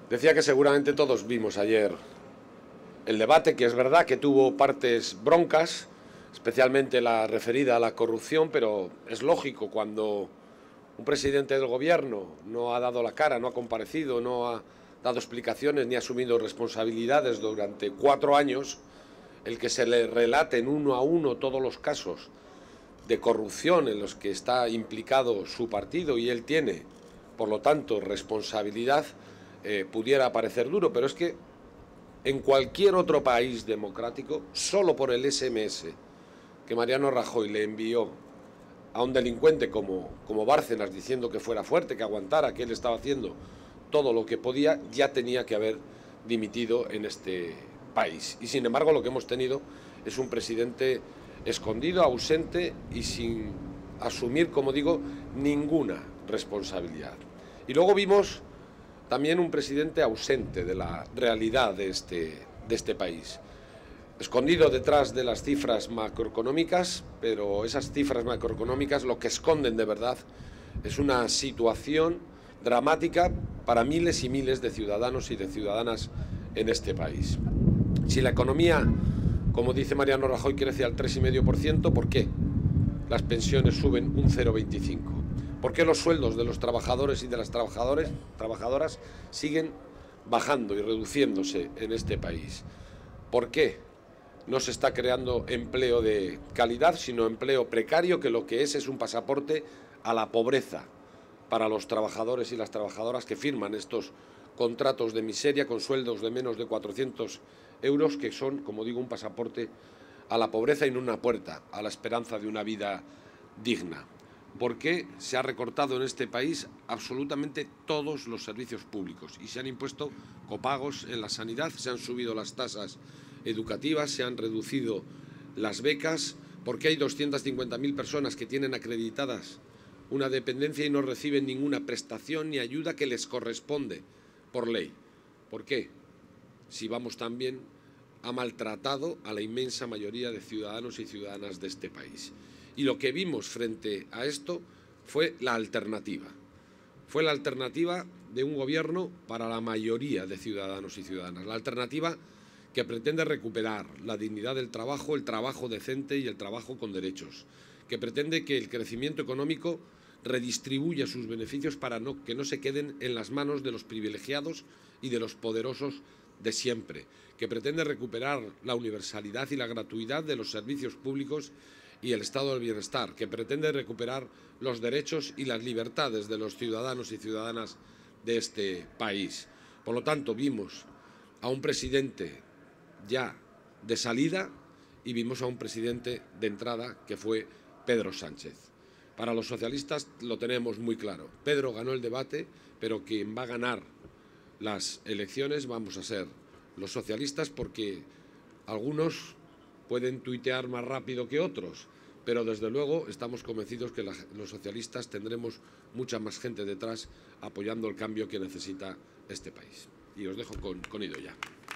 Decía que seguramente todos vimos ayer el debate, que es verdad que tuvo partes broncas, especialmente la referida a la corrupción, pero es lógico cuando un presidente del gobierno no ha dado la cara, no ha comparecido, no ha dado explicaciones ni ha asumido responsabilidades durante 4 años, el que se le relaten uno a uno todos los casos de corrupción en los que está implicado su partido y él tiene, por lo tanto, responsabilidad, pudiera parecer duro, pero es que en cualquier otro país democrático, solo por el SMS que Mariano Rajoy le envió a un delincuente como Bárcenas diciendo que fuera fuerte, que aguantara, que él estaba haciendo todo lo que podía, ya tenía que haber dimitido en este país. Y sin embargo lo que hemos tenido es un presidente escondido, ausente y sin asumir, como digo, ninguna responsabilidad. Y luego vimos también un presidente ausente de la realidad de este país, escondido detrás de las cifras macroeconómicas, pero esas cifras macroeconómicas lo que esconden de verdad es una situación dramática para miles y miles de ciudadanos y de ciudadanas en este país. Si la economía, como dice Mariano Rajoy, crece al 3,5%, ¿por qué las pensiones suben un 0,25%? ¿Por qué los sueldos de los trabajadores y de las trabajadoras siguen bajando y reduciéndose en este país? ¿Por qué no se está creando empleo de calidad, sino empleo precario, que lo que es un pasaporte a la pobreza para los trabajadores y las trabajadoras que firman estos contratos de miseria con sueldos de menos de 400 euros, que son, como digo, un pasaporte a la pobreza y no una puerta a la esperanza de una vida digna? ¿Por qué se ha recortado en este país absolutamente todos los servicios públicos y se han impuesto copagos en la sanidad, se han subido las tasas educativas, se han reducido las becas? ¿Por qué hay 250.000 personas que tienen acreditadas una dependencia y no reciben ninguna prestación ni ayuda que les corresponde por ley? ¿Por qué? Si vamos tan bien, ha maltratado a la inmensa mayoría de ciudadanos y ciudadanas de este país. Y lo que vimos frente a esto fue la alternativa. Fue la alternativa de un gobierno para la mayoría de ciudadanos y ciudadanas. La alternativa que pretende recuperar la dignidad del trabajo, el trabajo decente y el trabajo con derechos. Que pretende que el crecimiento económico redistribuya sus beneficios para que no se queden en las manos de los privilegiados y de los poderosos de siempre. Que pretende recuperar la universalidad y la gratuidad de los servicios públicos y el estado del bienestar, que pretende recuperar los derechos y las libertades de los ciudadanos y ciudadanas de este país. Por lo tanto, vimos a un presidente ya de salida y vimos a un presidente de entrada, que fue Pedro Sánchez. Para los socialistas lo tenemos muy claro. Pedro ganó el debate, pero quien va a ganar las elecciones vamos a ser los socialistas, porque algunos pueden tuitear más rápido que otros, pero desde luego estamos convencidos que los socialistas tendremos mucha más gente detrás apoyando el cambio que necesita este país. Y os dejo con Idoia.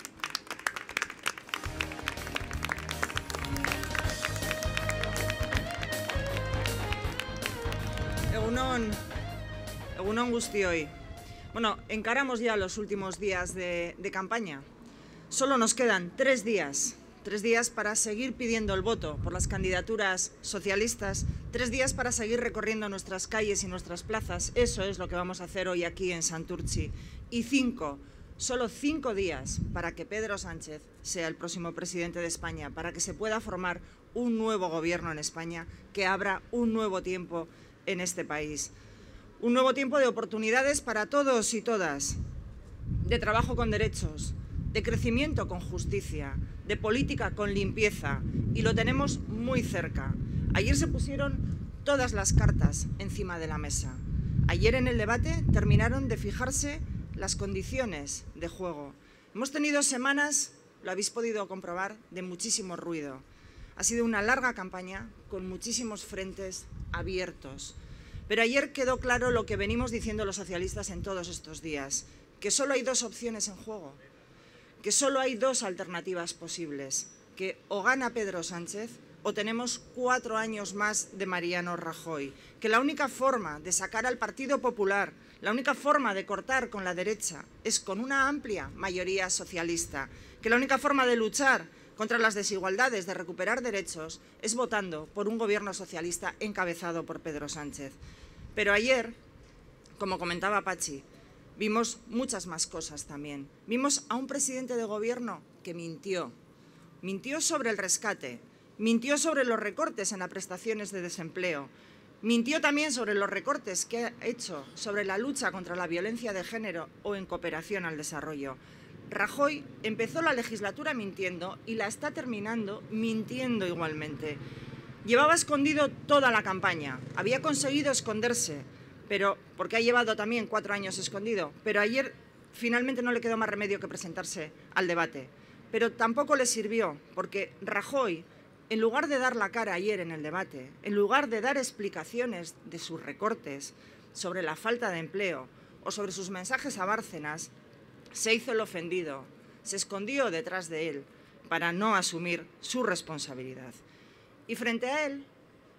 Egunon guztioi. Bueno, encaramos ya los últimos días de campaña. Solo nos quedan 3 días. 3 días para seguir pidiendo el voto por las candidaturas socialistas, 3 días para seguir recorriendo nuestras calles y nuestras plazas. Eso es lo que vamos a hacer hoy aquí en Santurtzi. Y solo 5 días para que Pedro Sánchez sea el próximo presidente de España, para que se pueda formar un nuevo gobierno en España, que abra un nuevo tiempo en este país. Un nuevo tiempo de oportunidades para todos y todas, de trabajo con derechos, de crecimiento con justicia, de política con limpieza, y lo tenemos muy cerca. Ayer se pusieron todas las cartas encima de la mesa. Ayer en el debate terminaron de fijarse las condiciones de juego. Hemos tenido semanas, lo habéis podido comprobar, de muchísimo ruido. Ha sido una larga campaña con muchísimos frentes abiertos. Pero ayer quedó claro lo que venimos diciendo los socialistas en todos estos días, que solo hay 2 opciones en juego, que solo hay 2 alternativas posibles, que o gana Pedro Sánchez o tenemos 4 años más de Mariano Rajoy, que la única forma de sacar al Partido Popular, la única forma de cortar con la derecha es con una amplia mayoría socialista, que la única forma de luchar contra las desigualdades, de recuperar derechos, es votando por un gobierno socialista encabezado por Pedro Sánchez. Pero ayer, como comentaba Pachi, vimos muchas más cosas también. Vimos a un presidente de gobierno que mintió. Mintió sobre el rescate, mintió sobre los recortes en las prestaciones de desempleo, mintió también sobre los recortes que ha hecho sobre la lucha contra la violencia de género o en cooperación al desarrollo. Rajoy empezó la legislatura mintiendo y la está terminando mintiendo igualmente. Llevaba escondido toda la campaña, había conseguido esconderse, pero porque ha llevado también 4 años escondido, pero ayer finalmente no le quedó más remedio que presentarse al debate. Pero tampoco le sirvió, porque Rajoy, en lugar de dar la cara ayer en el debate, en lugar de dar explicaciones de sus recortes sobre la falta de empleo o sobre sus mensajes a Bárcenas, se hizo el ofendido, se escondió detrás de él para no asumir su responsabilidad. Y frente a él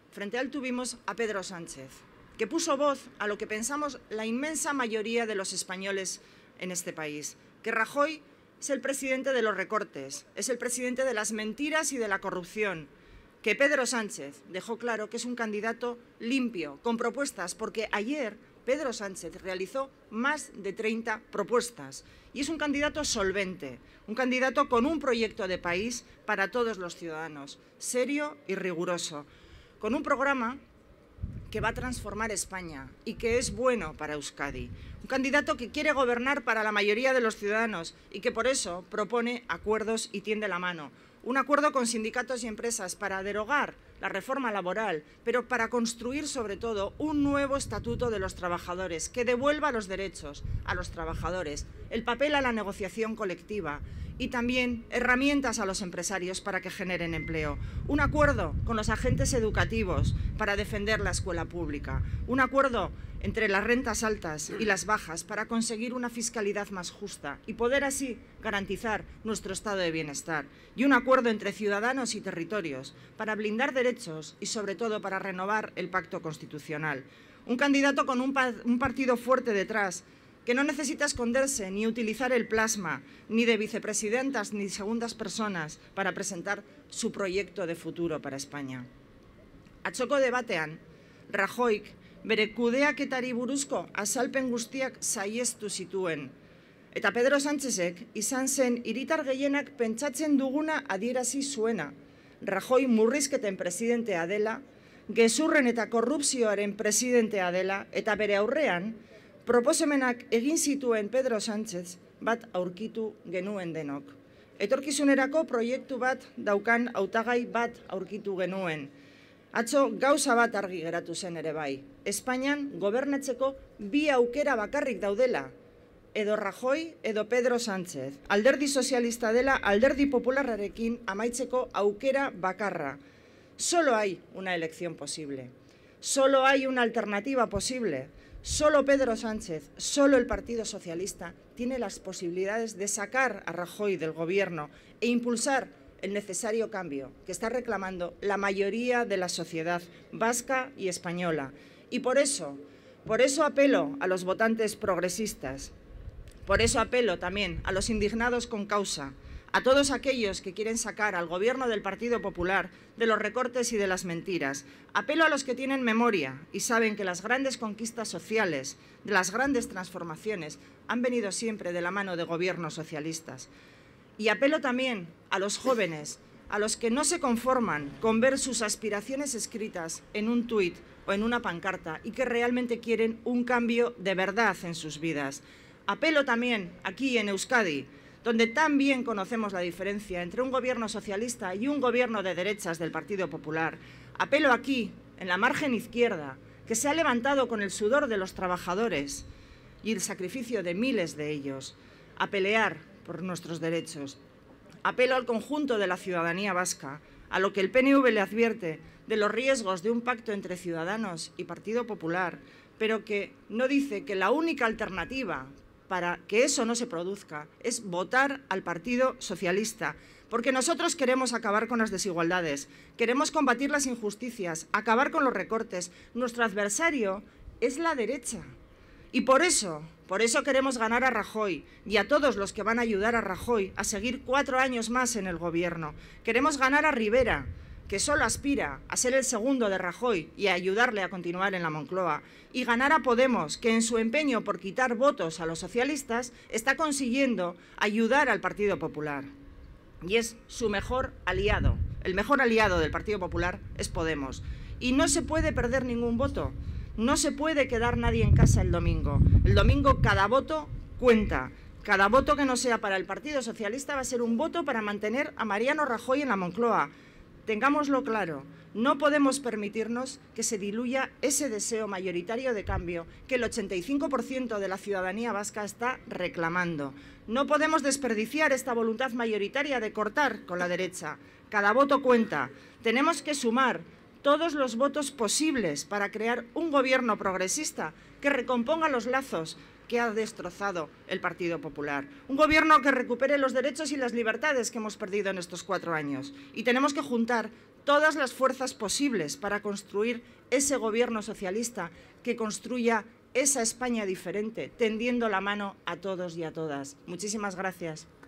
tuvimos a Pedro Sánchez, que puso voz a lo que pensamos la inmensa mayoría de los españoles en este país, que Rajoy es el presidente de los recortes, es el presidente de las mentiras y de la corrupción, que Pedro Sánchez dejó claro que es un candidato limpio, con propuestas, porque ayer Pedro Sánchez realizó más de 30 propuestas y es un candidato solvente, un candidato con un proyecto de país para todos los ciudadanos, serio y riguroso, con un programa que va a transformar España y que es bueno para Euskadi. Un candidato que quiere gobernar para la mayoría de los ciudadanos y que por eso propone acuerdos y tiende la mano. Un acuerdo con sindicatos y empresas para derogar la reforma laboral, pero para construir sobre todo un nuevo estatuto de los trabajadores que devuelva los derechos a los trabajadores, el papel a la negociación colectiva y también herramientas a los empresarios para que generen empleo. Un acuerdo con los agentes educativos para defender la escuela pública. Un acuerdo entre las rentas altas y las bajas para conseguir una fiscalidad más justa y poder así garantizar nuestro estado de bienestar. Y un acuerdo entre ciudadanos y territorios para blindar derechos y sobre todo para renovar el pacto constitucional. Un candidato con un partido fuerte detrás, que no necesita esconderse ni utilizar el plasma, ni de vicepresidentas ni segundas personas para presentar su proyecto de futuro para España. Atzoko debatean, Rajoyk bere kudeaketari buruzko azalpen guztiak saihestu zituen. Eta Pedro Sánchezek izan zen hiritar gehienak pentsatzen duguna adierazi zuena. Rajoy murrizketen presidentea dela, gezurren eta korrupzioaren presidentea dela, eta bere aurrean, proposamenak egin zituen Pedro Sánchez bat aurkitu genuen denok. Etorkizunerako proiektu bat daukan hautagai bat aurkitu genuen. Atzo gauza bat argi geratu zen ere bai. Espainian gobernatzeko 2 aukera bakarrik daudela. Edo Rajoy edo Pedro Sánchez. Alderdi sozialista dela alderdi popularrarekin amaitzeko aukera bakarra. Solo hay una elección posible. Solo hay una alternativa posible. Solo Pedro Sánchez, solo el Partido Socialista tiene las posibilidades de sacar a Rajoy del gobierno e impulsar el necesario cambio que está reclamando la mayoría de la sociedad vasca y española. Y por eso apelo a los votantes progresistas, por eso apelo también a los indignados con causa, a todos aquellos que quieren sacar al gobierno del Partido Popular de los recortes y de las mentiras. Apelo a los que tienen memoria y saben que las grandes conquistas sociales, de las grandes transformaciones, han venido siempre de la mano de gobiernos socialistas. Y apelo también a los jóvenes, a los que no se conforman con ver sus aspiraciones escritas en un tuit o en una pancarta y que realmente quieren un cambio de verdad en sus vidas. Apelo también aquí en Euskadi, donde tan bien conocemos la diferencia entre un gobierno socialista y un gobierno de derechas del Partido Popular. Apelo aquí, en la margen izquierda, que se ha levantado con el sudor de los trabajadores y el sacrificio de miles de ellos, a pelear por nuestros derechos. Apelo al conjunto de la ciudadanía vasca, a lo que el PNV le advierte de los riesgos de un pacto entre Ciudadanos y Partido Popular, pero que no dice que la única alternativa para que eso no se produzca es votar al Partido Socialista, porque nosotros queremos acabar con las desigualdades, queremos combatir las injusticias, acabar con los recortes. Nuestro adversario es la derecha Y por eso queremos ganar a Rajoy y a todos los que van a ayudar a Rajoy a seguir 4 años más en el Gobierno. Queremos ganar a Rivera, que solo aspira a ser el segundo de Rajoy y a ayudarle a continuar en la Moncloa. Y ganar a Podemos, que en su empeño por quitar votos a los socialistas está consiguiendo ayudar al Partido Popular. Y es su mejor aliado. El mejor aliado del Partido Popular es Podemos. Y no se puede perder ningún voto. No se puede quedar nadie en casa el domingo. El domingo cada voto cuenta. Cada voto que no sea para el Partido Socialista va a ser un voto para mantener a Mariano Rajoy en la Moncloa. Tengámoslo claro, no podemos permitirnos que se diluya ese deseo mayoritario de cambio que el 85% de la ciudadanía vasca está reclamando. No podemos desperdiciar esta voluntad mayoritaria de cortar con la derecha. Cada voto cuenta. Tenemos que sumar todos los votos posibles para crear un gobierno progresista que recomponga los lazos que ha destrozado el Partido Popular. Un gobierno que recupere los derechos y las libertades que hemos perdido en estos 4 años. Y tenemos que juntar todas las fuerzas posibles para construir ese gobierno socialista que construya esa España diferente, tendiendo la mano a todos y a todas. Muchísimas gracias.